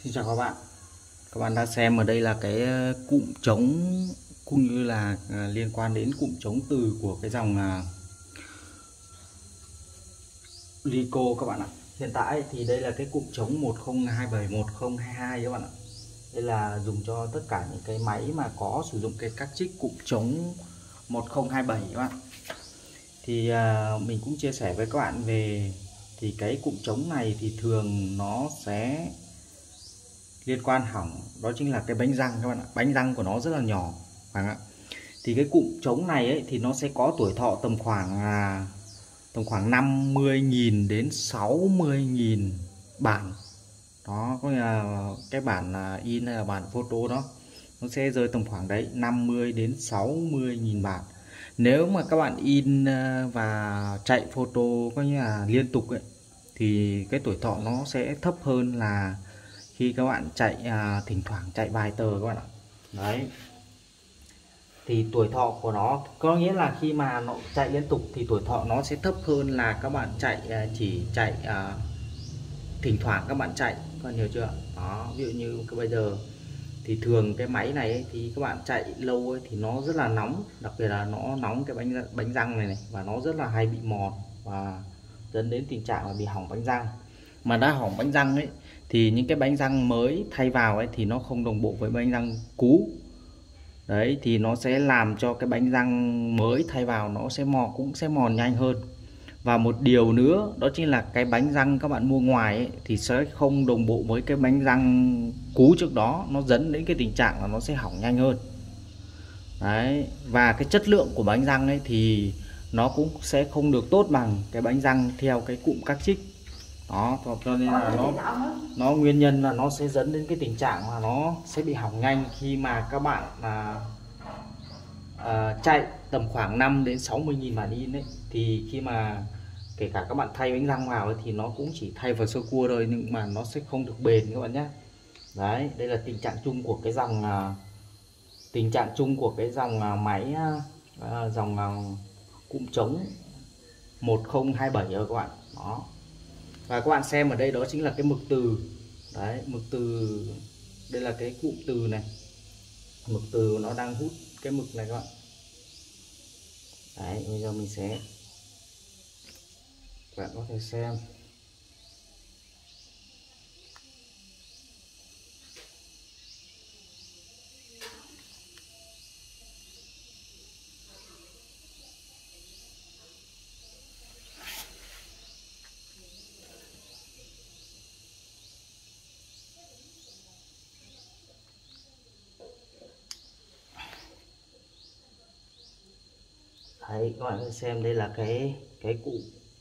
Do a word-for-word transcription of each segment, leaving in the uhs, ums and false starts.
Xin chào các bạn. Các bạn đang xem ở đây là cái cụm chống cũng như là à, liên quan đến cụm chống từ của cái dòng à, Rico các bạn ạ. Hiện tại thì đây là cái cụm chống một không hai bảy một không hai hai các bạn ạ. Đây là dùng cho tất cả những cái máy mà có sử dụng cái các chip cụm chống một không hai bảy các bạn. Thì à, mình cũng chia sẻ với các bạn về thì cái cụm chống này thì thường nó sẽ liên quan hỏng, đó chính là cái bánh răng các bạn ạ. Bánh răng của nó rất là nhỏ bạn ạ. Thì cái cụm chống này ấy, thì nó sẽ có tuổi thọ tầm khoảng à, tầm khoảng năm mươi nghìn đến sáu mươi nghìn bản. Đó có nghĩa là cái bản à, in hay là bản photo đó nó sẽ rơi tầm khoảng đấy năm mươi đến sáu mươi nghìn bản. Nếu mà các bạn in à, và chạy photo có nghĩa là liên tục ấy, thì cái tuổi thọ nó sẽ thấp hơn là khi các bạn chạy à, thỉnh thoảng chạy vài tờ các bạn ạ. Đấy, thì tuổi thọ của nó có nghĩa là khi mà nó chạy liên tục thì tuổi thọ nó sẽ thấp hơn là các bạn chạy à, chỉ chạy à, thỉnh thoảng các bạn chạy, các bạn hiểu chưa? Đó, ví dụ như cái bây giờ thì thường cái máy này ấy, thì các bạn chạy lâu ấy, thì nó rất là nóng, đặc biệt là nó nóng cái bánh bánh răng này này, và nó rất là hay bị mòn và dẫn đến tình trạng là bị hỏng bánh răng. Mà đã hỏng bánh răng ấy thì những cái bánh răng mới thay vào ấy thì nó không đồng bộ với bánh răng cũ. Đấy, thì nó sẽ làm cho cái bánh răng mới thay vào nó sẽ mòn cũng sẽ mòn nhanh hơn. Và một điều nữa đó chính là cái bánh răng các bạn mua ngoài ấy, thì sẽ không đồng bộ với cái bánh răng cũ trước đó, nó dẫn đến cái tình trạng là nó sẽ hỏng nhanh hơn. Đấy, và cái chất lượng của bánh răng ấy thì nó cũng sẽ không được tốt bằng cái bánh răng theo cái cụm các trích. Đó, cho nên là nó nó nguyên nhân là nó sẽ dẫn đến cái tình trạng mà nó sẽ bị hỏng nhanh khi mà các bạn là à, chạy tầm khoảng năm đến sáu mươi nghìn bản in ấy, thì khi mà kể cả các bạn thay bánh răng vào ấy, thì nó cũng chỉ thay vào sơ cua thôi, nhưng mà nó sẽ không được bền các bạn nhé. Đấy, đây là tình trạng chung của cái dòng à, tình trạng chung của cái dòng à, máy à, dòng à, cụm chống một không hai bảy rồi các bạn. Đó, và các bạn xem ở đây đó chính là cái mực từ. Đấy, mực từ đây là cái cụm từ này, mực từ nó đang hút cái mực này các bạn. Đấy, bây giờ mình sẽ các bạn có thể xem. Đấy, các bạn có thể xem đây là cái cái cụm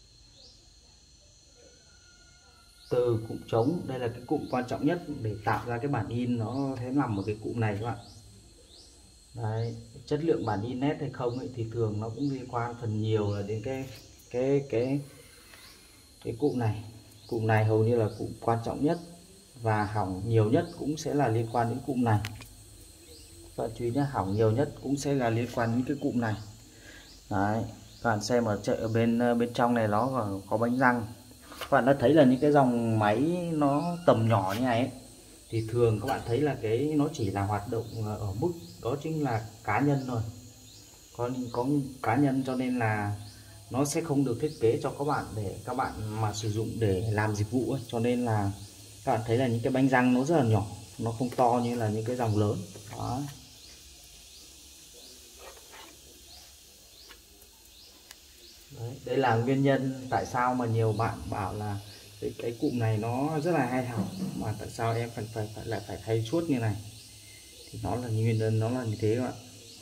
từ cụm trống. Đây là cái cụm quan trọng nhất để tạo ra cái bản in, nó sẽ nằm ở cái cụm này các bạn. Đấy, chất lượng bản in nét hay không ấy, thì thường nó cũng liên quan phần nhiều là đến cái cái cái cái cụm này. Cụm này hầu như là cụm quan trọng nhất, và hỏng nhiều nhất cũng sẽ là liên quan đến cụm này. Các bạn chú ý nhé, hỏng nhiều nhất cũng sẽ là liên quan đến cái cụm này. Đấy, các bạn xem ở chợ ở bên bên trong này nó có, có bánh răng. Các bạn đã thấy là những cái dòng máy nó tầm nhỏ như này ấy, thì thường các bạn thấy là cái nó chỉ là hoạt động ở mức đó chính là cá nhân thôi, có có cá nhân, cho nên là nó sẽ không được thiết kế cho các bạn để các bạn mà sử dụng để làm dịch vụ ấy. Cho nên là các bạn thấy là những cái bánh răng nó rất là nhỏ, nó không to như là những cái dòng lớn. Đó, đấy, đây là nguyên nhân tại sao mà nhiều bạn bảo là cái, cái cụm này nó rất là hay hỏng, mà tại sao em phải phải, phải lại phải thay suốt như này, thì nó là nguyên nhân, nó là như thế các bạn.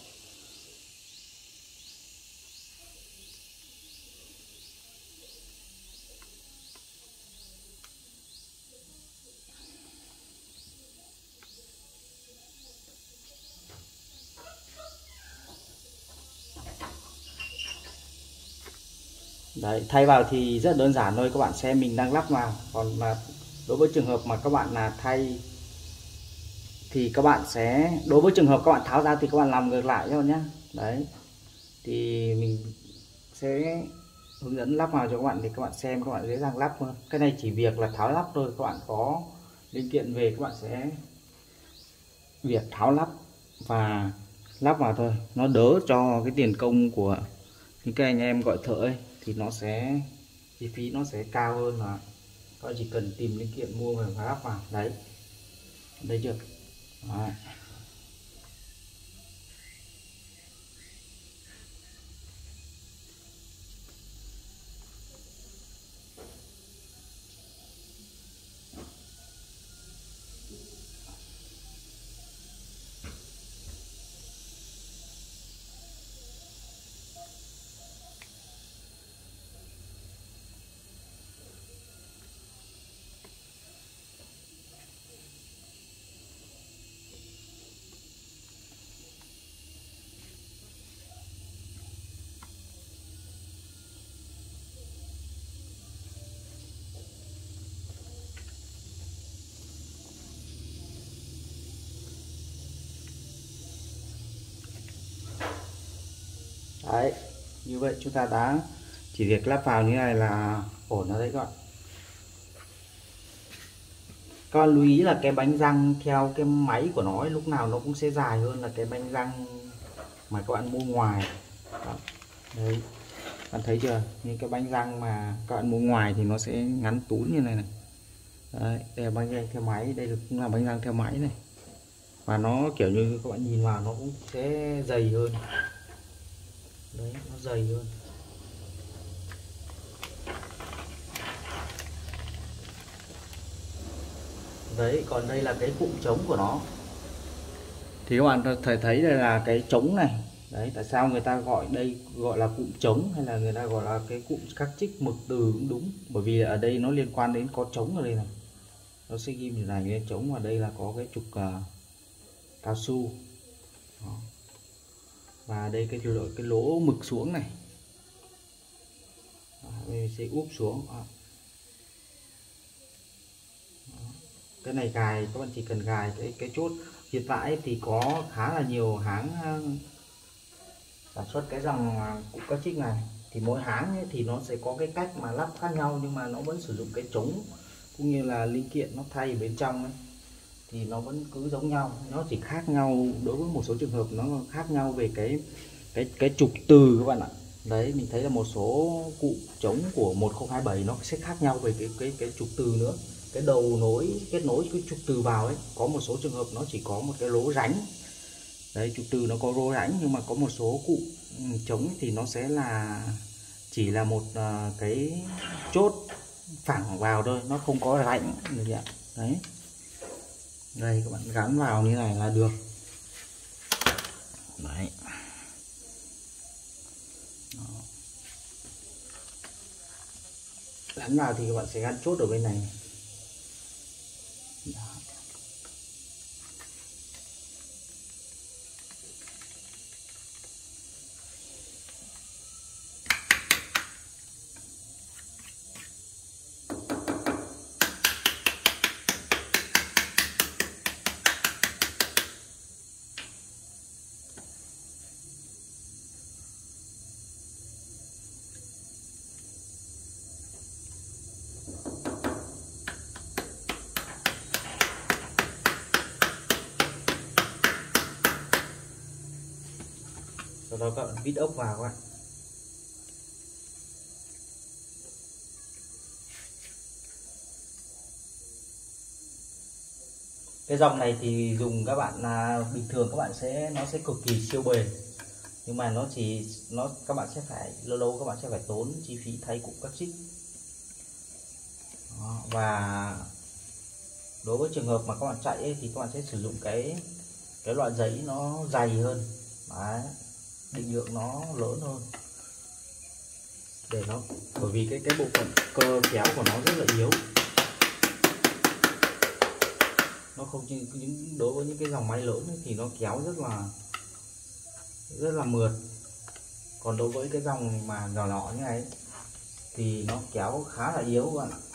Đấy, thay vào thì rất đơn giản thôi, các bạn xem mình đang lắp vào. Còn mà đối với trường hợp mà các bạn là thay thì các bạn sẽ, đối với trường hợp các bạn tháo ra thì các bạn làm ngược lại cho nhé. Đấy, thì mình sẽ hướng dẫn lắp vào cho các bạn để các bạn xem, các bạn dễ dàng lắp hơn. Cái này chỉ việc là tháo lắp thôi, các bạn có linh kiện về các bạn sẽ việc tháo lắp và lắp vào thôi, nó đỡ cho cái tiền công của những cái anh em gọi thợ ấy, thì nó sẽ chi phí nó sẽ cao hơn là các bạn chỉ cần tìm linh kiện mua về và lắp vào. Đấy, thấy chưa? Đấy. Đấy, như vậy chúng ta đã chỉ việc lắp vào như này là ổn rồi đấy các bạn. Các bạn lưu ý là cái bánh răng theo cái máy của nó ấy, lúc nào nó cũng sẽ dài hơn là cái bánh răng mà các bạn mua ngoài. Đó. Đấy, bạn thấy chưa? Những cái bánh răng mà các bạn mua ngoài thì nó sẽ ngắn tún như này này. Đấy, đây là bánh răng theo máy, đây cũng là bánh răng theo máy này. Và nó kiểu như các bạn nhìn vào nó cũng sẽ dày hơn. Đấy, nó dày hơn. Đấy, còn đây là cái cụm trống của nó. Thì các bạn thấy thấy đây là cái trống này. Đấy, tại sao người ta gọi đây gọi là cụm trống hay là người ta gọi là cái cụm các trích mực từ cũng đúng. Bởi vì ở đây nó liên quan đến có trống ở đây này. Nó sẽ ghi như này cái trống, ở đây là có cái trục uh, cao su. Đó. Và đây cái lỗ cái lỗ mực xuống này. Đó, mình sẽ úp xuống. Đó. Cái này gài các bạn chỉ cần gài cái cái chốt. Hiện tại thì có khá là nhiều hãng sản xuất cái dòng cụm các trích này, thì mỗi hãng ấy thì nó sẽ có cái cách mà lắp khác nhau, nhưng mà nó vẫn sử dụng cái trống cũng như là linh kiện nó thay bên trong ấy, thì nó vẫn cứ giống nhau. Nó chỉ khác nhau đối với một số trường hợp nó khác nhau về cái cái cái trục từ các bạn ạ. Đấy, mình thấy là một số cụm trống của một không hai bảy nó sẽ khác nhau về cái cái cái trục từ nữa. Cái đầu nối kết nối cái trục từ vào ấy, có một số trường hợp nó chỉ có một cái lỗ rãnh. Đấy, trục từ nó có lỗ rãnh, nhưng mà có một số cụ trống thì nó sẽ là chỉ là một uh, cái chốt phẳng vào thôi, nó không có rãnh được ạ. Đấy, đây các bạn gắn vào như này là được. Đấy. Đó. Gắn vào thì các bạn sẽ gắn chốt ở bên này. Đó. Sau đó các bạn vít ốc vào các bạn. Cái dòng này thì dùng các bạn là bình thường các bạn sẽ nó sẽ cực kỳ siêu bền, nhưng mà nó chỉ nó các bạn sẽ phải lâu lâu các bạn sẽ phải tốn chi phí thay cụm các trích. Đó, và đối với trường hợp mà các bạn chạy ấy, thì các bạn sẽ sử dụng cái cái loại giấy nó dày hơn. Đấy, định lượng nó lớn hơn để nó, bởi vì cái cái bộ phận cơ kéo của nó rất là yếu, nó không như những đối với những cái dòng máy lớn ấy, thì nó kéo rất là rất là mượt. Còn đối với cái dòng mà nhỏ nhỏ như này thì nó kéo khá là yếu các bạn ạ.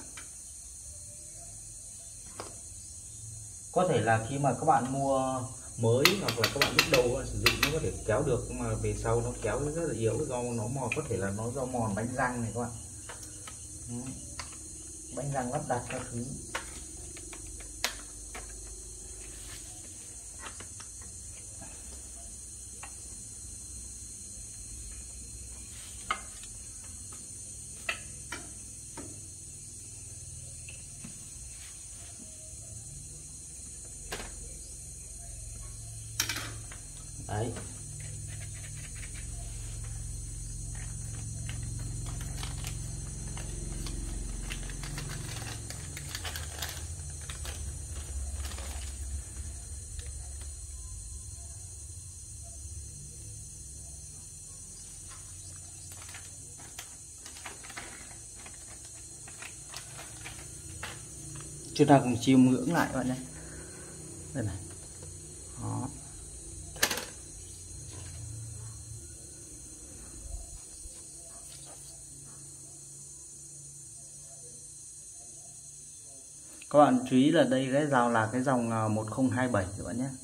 Có thể là khi mà các bạn mua mới hoặc là các bạn lúc đầu các bạn sử dụng nó có thể kéo được, nhưng mà về sau nó kéo rất là yếu do nó mòn, có thể là nó do mòn bánh răng này các bạn. Đấy. Bánh răng lắp đặt các thứ. Đấy. Chúng ta cùng chiêm ngưỡng lại các bạn nhé. Đây này. Đó. Các bạn chú ý là đây cái dòng là cái dòng một không hai bảy các bạn nhé.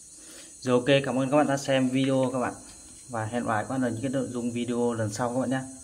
Rồi, ok, cảm ơn các bạn đã xem video các bạn, và hẹn gặp lại các bạn ở những cái nội dung video lần sau các bạn nhé.